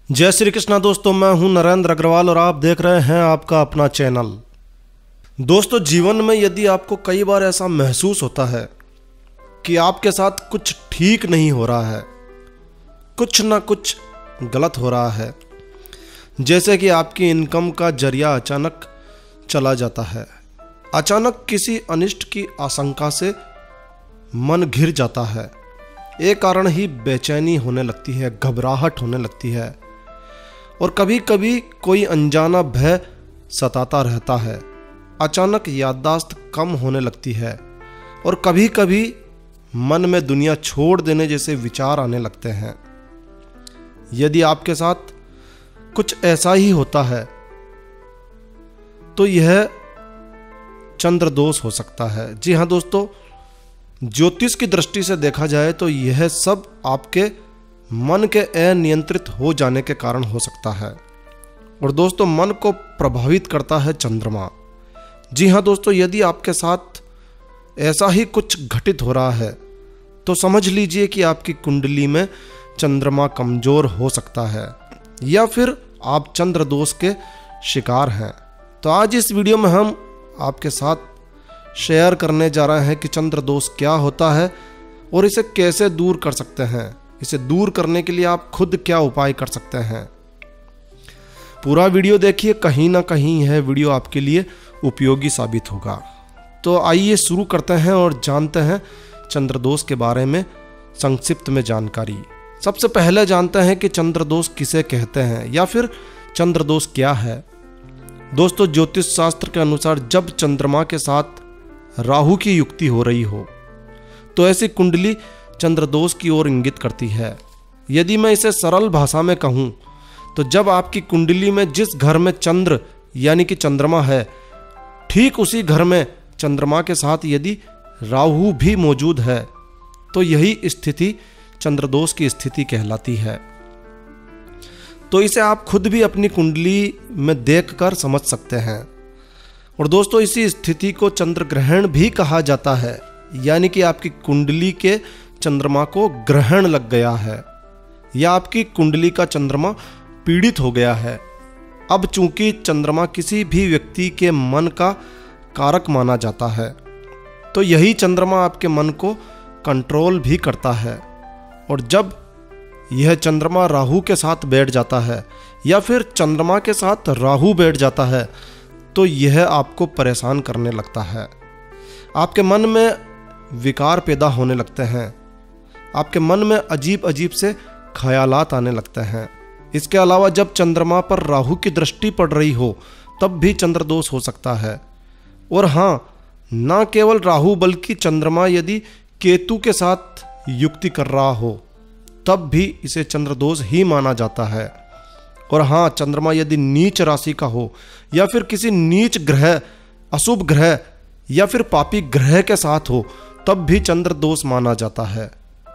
जय श्री कृष्णा दोस्तों, मैं हूं नरेंद्र अग्रवाल और आप देख रहे हैं आपका अपना चैनल। दोस्तों, जीवन में यदि आपको कई बार ऐसा महसूस होता है कि आपके साथ कुछ ठीक नहीं हो रहा है, कुछ ना कुछ गलत हो रहा है, जैसे कि आपकी इनकम का जरिया अचानक चला जाता है, अचानक किसी अनिष्ट की आशंका से मन घिर जाता है, एक कारण ही बेचैनी होने लगती है, घबराहट होने लगती है और कभी कभी कोई अनजाना भय सताता रहता है, अचानक याददाश्त कम होने लगती है और कभी कभी मन में दुनिया छोड़ देने जैसे विचार आने लगते हैं। यदि आपके साथ कुछ ऐसा ही होता है तो यह चंद्र दोष हो सकता है। जी हाँ दोस्तों, ज्योतिष की दृष्टि से देखा जाए तो यह सब आपके मन के अनियंत्रित हो जाने के कारण हो सकता है। और दोस्तों, मन को प्रभावित करता है चंद्रमा। जी हाँ दोस्तों, यदि आपके साथ ऐसा ही कुछ घटित हो रहा है तो समझ लीजिए कि आपकी कुंडली में चंद्रमा कमजोर हो सकता है या फिर आप चंद्र दोष के शिकार हैं। तो आज इस वीडियो में हम आपके साथ शेयर करने जा रहे हैं कि चंद्र दोष क्या होता है और इसे कैसे दूर कर सकते हैं। इसे दूर करने के लिए आप खुद क्या उपाय कर सकते हैं। पूरा वीडियो देखिए, कहीं ना कहीं यह वीडियो आपके लिए उपयोगी साबित होगा। तो आइए शुरू करते हैं और जानते हैं चंद्रदोष के बारे में संक्षिप्त में जानकारी। सबसे पहले जानते हैं कि चंद्रदोष किसे कहते हैं या फिर चंद्रदोष क्या है। दोस्तों, ज्योतिष शास्त्र के अनुसार जब चंद्रमा के साथ राहु की युक्ति हो रही हो तो ऐसी कुंडली चंद्रदोष की ओर इंगित करती है। यदि मैं इसे सरल भाषा में कहूं तो जब आपकी कुंडली में जिस घर में चंद्र यानी कि चंद्रमा है, ठीक उसी घर में चंद्रमा के साथ यदि राहु भी मौजूद है तो यही स्थिति चंद्रदोष की स्थिति कहलाती है। तो इसे आप खुद भी अपनी कुंडली में देखकर समझ सकते हैं। और दोस्तों, इसी स्थिति को चंद्र ग्रहण भी कहा जाता है, यानी कि आपकी कुंडली के चंद्रमा को ग्रहण लग गया है या आपकी कुंडली का चंद्रमा पीड़ित हो गया है। अब चूंकि चंद्रमा किसी भी व्यक्ति के मन का कारक माना जाता है तो यही चंद्रमा आपके मन को कंट्रोल भी करता है। और जब यह चंद्रमा राहु के साथ बैठ जाता है या फिर चंद्रमा के साथ राहु बैठ जाता है तो यह आपको परेशान करने लगता है। आपके मन में विकार पैदा होने लगते हैं, आपके मन में अजीब अजीब से ख्यालात आने लगते हैं। इसके अलावा जब चंद्रमा पर राहु की दृष्टि पड़ रही हो तब भी चंद्रदोष हो सकता है। और हाँ, ना केवल राहु बल्कि चंद्रमा यदि केतु के साथ युक्ति कर रहा हो तब भी इसे चंद्रदोष ही माना जाता है। और हाँ, चंद्रमा यदि नीच राशि का हो या फिर किसी नीच ग्रह, अशुभ ग्रह या फिर पापी ग्रह के साथ हो तब भी चंद्रदोष माना जाता है।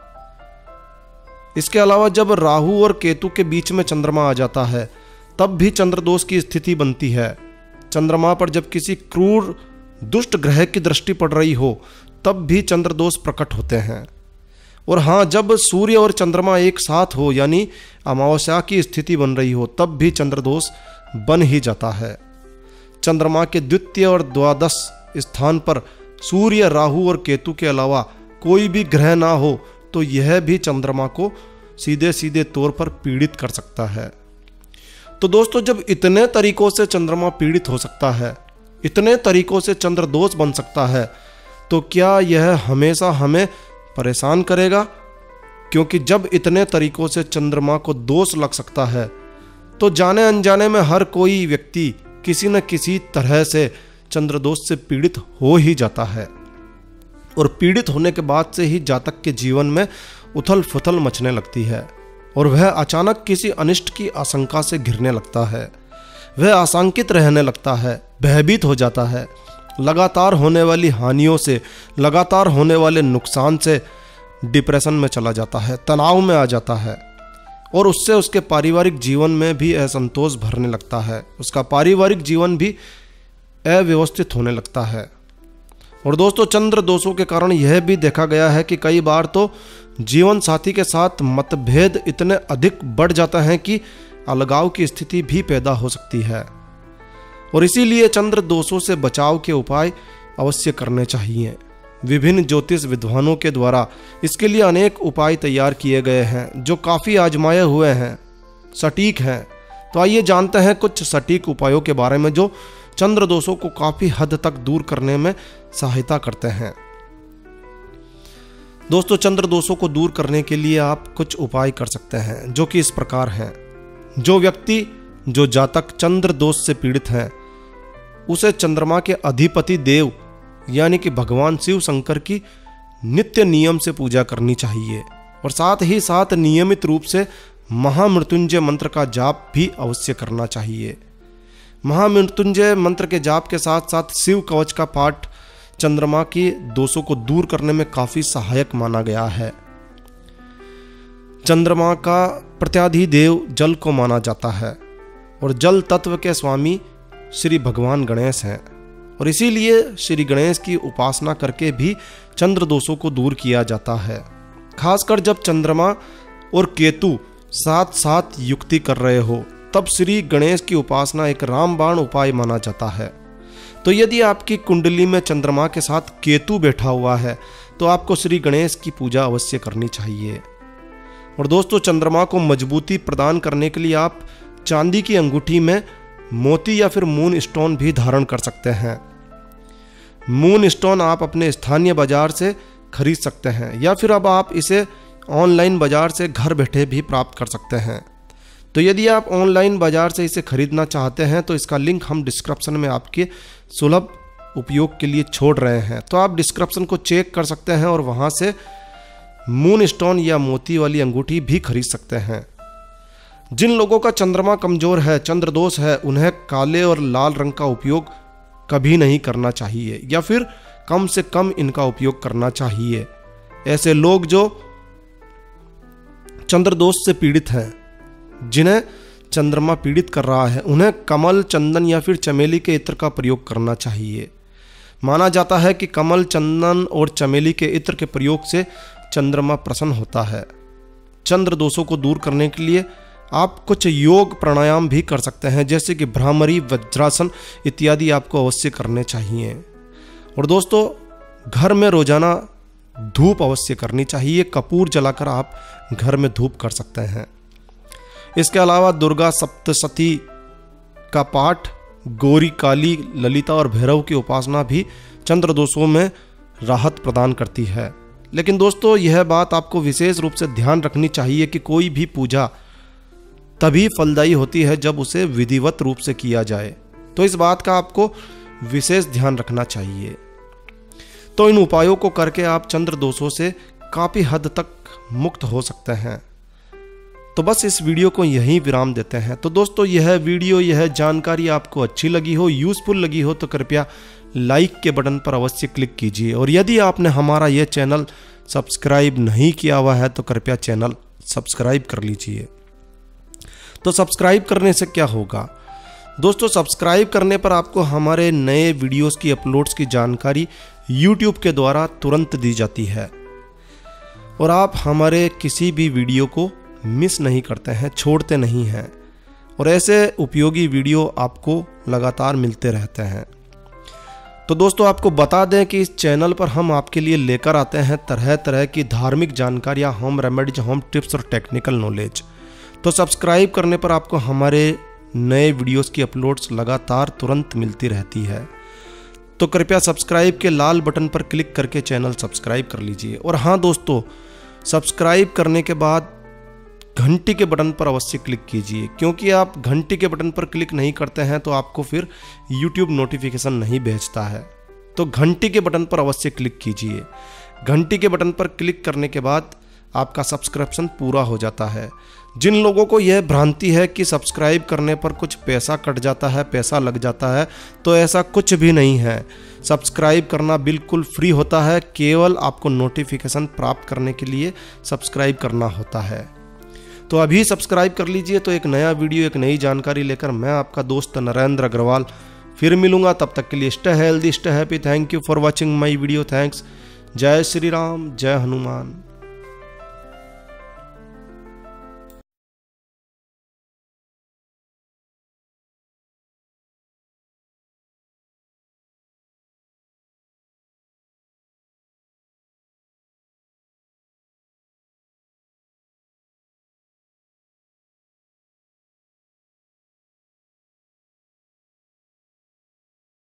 इसके अलावा जब राहु और केतु के बीच में चंद्रमा आ जाता है तब भी चंद्रदोष की स्थिति बनती है। चंद्रमा पर जब किसी क्रूर दुष्ट ग्रह की दृष्टि पड़ रही हो तब भी चंद्रदोष प्रकट होते हैं। और हाँ, जब सूर्य और चंद्रमा एक साथ हो यानी अमावस्या की स्थिति बन रही हो तब भी चंद्रदोष बन ही जाता है। चंद्रमा के द्वितीय और द्वादश स्थान पर सूर्य, राहु और केतु के अलावा कोई भी ग्रह ना हो तो यह भी चंद्रमा को सीधे सीधे तौर पर पीड़ित कर सकता है। तो दोस्तों, जब इतने तरीकों से चंद्रमा पीड़ित हो सकता है, इतने तरीकों से चंद्रदोष बन सकता है, तो क्या यह हमेशा हमें परेशान करेगा? क्योंकि जब इतने तरीकों से चंद्रमा को दोष लग सकता है तो जाने अनजाने में हर कोई व्यक्ति किसी न किसी तरह से चंद्रदोष से पीड़ित हो ही जाता है। और पीड़ित होने के बाद से ही जातक के जीवन में उथल फुथल मचने लगती है और वह अचानक किसी अनिष्ट की आशंका से घिरने लगता है। वह आशंकित रहने लगता है, भयभीत हो जाता है, लगातार होने वाली हानियों से, लगातार होने वाले नुकसान से डिप्रेशन में चला जाता है, तनाव में आ जाता है और उससे उसके पारिवारिक जीवन में भी असंतोष भरने लगता है। उसका पारिवारिक जीवन भी अव्यवस्थित होने लगता है। और दोस्तों, चंद्र दोषों के कारण यह भी देखा गया है कि कई बार तो जीवन साथी के साथ मतभेद इतने अधिक बढ़ जाते हैं कि अलगाव की स्थिति भी पैदा हो सकती है और इसीलिए चंद्र दोषों से बचाव के उपाय अवश्य करने चाहिए। विभिन्न ज्योतिष विद्वानों के द्वारा इसके लिए अनेक उपाय तैयार किए गए हैं जो काफ़ी आजमाए हुए हैं, सटीक हैं। तो आइए जानते हैं कुछ सटीक उपायों के बारे में जो चंद्र दोषों को काफ़ी हद तक दूर करने में सहायता करते हैं। दोस्तों, चंद्र दोषों को दूर करने के लिए आप कुछ उपाय कर सकते हैं जो कि इस प्रकार हैं। जो व्यक्ति, जो जातक चंद्र दोष से पीड़ित हैं, उसे चंद्रमा के अधिपति देव यानी कि भगवान शिव शंकर की नित्य नियम से पूजा करनी चाहिए और साथ ही साथ नियमित रूप से महामृत्युंजय मंत्र का जाप भी अवश्य करना चाहिए। महामृत्युंजय मंत्र के जाप के साथ साथ शिव कवच का पाठ चंद्रमा के दोषों को दूर करने में काफी सहायक माना गया है। चंद्रमा का प्रत्याधिदेव जल को माना जाता है और जल तत्व के स्वामी श्री भगवान गणेश हैं और इसीलिए श्री गणेश की उपासना करके भी चंद्र दोषों को दूर किया जाता है। खासकर जब चंद्रमा और केतु साथ साथ युक्ति कर रहे हो तब श्री गणेश की उपासना एक रामबाण उपाय माना जाता है। तो यदि आपकी कुंडली में चंद्रमा के साथ केतु बैठा हुआ है तो आपको श्री गणेश की पूजा अवश्य करनी चाहिए। और दोस्तों, चंद्रमा को मजबूती प्रदान करने के लिए आप चांदी की अंगूठी में मोती या फिर मून स्टोन भी धारण कर सकते हैं। मून स्टोन आप अपने स्थानीय बाजार से खरीद सकते हैं या फिर अब आप इसे ऑनलाइन बाजार से घर बैठे भी प्राप्त कर सकते हैं। तो यदि आप ऑनलाइन बाजार से इसे खरीदना चाहते हैं तो इसका लिंक हम डिस्क्रिप्शन में आपके सुलभ उपयोग के लिए छोड़ रहे हैं, तो आप डिस्क्रिप्शन को चेक कर सकते हैं और वहां से मून स्टोन या मोती वाली अंगूठी भी खरीद सकते हैं। जिन लोगों का चंद्रमा कमजोर है, चंद्र दोष है, उन्हें काले और लाल रंग का उपयोग कभी नहीं करना चाहिए या फिर कम से कम इनका उपयोग करना चाहिए। ऐसे लोग जो चंद्र दोष से पीड़ित हैं, जिन्हें चंद्रमा पीड़ित कर रहा है, उन्हें कमल, चंदन या फिर चमेली के इत्र का प्रयोग करना चाहिए। माना जाता है कि कमल, चंदन और चमेली के इत्र के प्रयोग से चंद्रमा प्रसन्न होता है। चंद्र दोषों को दूर करने के लिए आप कुछ योग प्राणायाम भी कर सकते हैं, जैसे कि भ्रामरी, वज्रासन इत्यादि आपको अवश्य करने चाहिए। और दोस्तों, घर में रोजाना धूप अवश्य करनी चाहिए। कपूर जलाकर आप घर में धूप कर सकते हैं। इसके अलावा दुर्गा सप्तशती का पाठ, गौरी, काली, ललिता और भैरव की उपासना भी चंद्र दोषों में राहत प्रदान करती है। लेकिन दोस्तों, यह बात आपको विशेष रूप से ध्यान रखनी चाहिए कि कोई भी पूजा तभी फलदायी होती है जब उसे विधिवत रूप से किया जाए। तो इस बात का आपको विशेष ध्यान रखना चाहिए। तो इन उपायों को करके आप चंद्र दोषों से काफ़ी हद तक मुक्त हो सकते हैं। तो बस इस वीडियो को यहीं विराम देते हैं। तो दोस्तों, यह वीडियो, यह जानकारी आपको अच्छी लगी हो, यूज़फुल लगी हो तो कृपया लाइक के बटन पर अवश्य क्लिक कीजिए। और यदि आपने हमारा यह चैनल सब्सक्राइब नहीं किया हुआ है तो कृपया चैनल सब्सक्राइब कर लीजिए। तो सब्सक्राइब करने से क्या होगा दोस्तों? सब्सक्राइब करने पर आपको हमारे नए वीडियोस की अपलोड्स की जानकारी YouTube के द्वारा तुरंत दी जाती है और आप हमारे किसी भी वीडियो को मिस नहीं करते हैं, छोड़ते नहीं हैं और ऐसे उपयोगी वीडियो आपको लगातार मिलते रहते हैं। तो दोस्तों, आपको बता दें कि इस चैनल पर हम आपके लिए लेकर आते हैं तरह तरह की धार्मिक जानकारियाँ, होम रेमेडीज, होम टिप्स और टेक्निकल नॉलेज। तो सब्सक्राइब करने पर आपको हमारे नए वीडियोस की अपलोड्स लगातार तुरंत मिलती रहती है। तो कृपया सब्सक्राइब के लाल बटन पर क्लिक करके चैनल सब्सक्राइब कर लीजिए। और हाँ दोस्तों, सब्सक्राइब करने के बाद घंटी के बटन पर अवश्य क्लिक कीजिए, क्योंकि आप घंटी के बटन पर क्लिक नहीं करते हैं तो आपको फिर YouTube नोटिफिकेशन नहीं भेजता है। तो घंटी के बटन पर अवश्य क्लिक कीजिए। घंटी के बटन पर क्लिक करने के बाद आपका सब्सक्रिप्शन पूरा हो जाता है। जिन लोगों को यह भ्रांति है कि सब्सक्राइब करने पर कुछ पैसा कट जाता है, पैसा लग जाता है, तो ऐसा कुछ भी नहीं है। सब्सक्राइब करना बिल्कुल फ्री होता है, केवल आपको नोटिफिकेशन प्राप्त करने के लिए सब्सक्राइब करना होता है। तो अभी सब्सक्राइब कर लीजिए। तो एक नया वीडियो, एक नई जानकारी लेकर मैं आपका दोस्त नरेंद्र अग्रवाल फिर मिलूंगा। तब तक के लिए stay healthy, stay happy. Thank you for watching my video. Thanks. जय श्री राम, जय हनुमान।